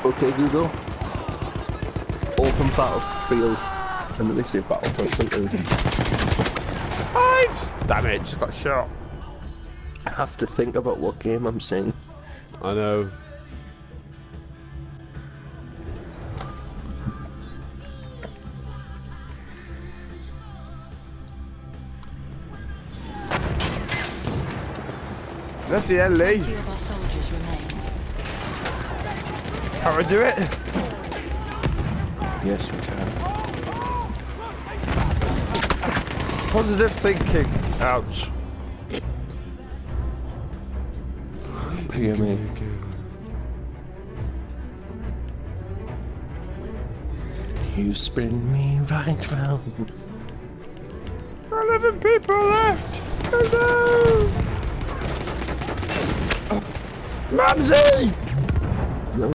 Okay, Google. Open battlefield. And then they say Battlefront something. Right! Damn it, just got shot. I have to think about what game I'm saying. I know. Bloody hell, Lee. 2 of our soldiers remain. Can't we do it? Yes, we can. Positive thinking. Ouch. Hear me. You spin me right round. 11 people left. Hello. Ramsey!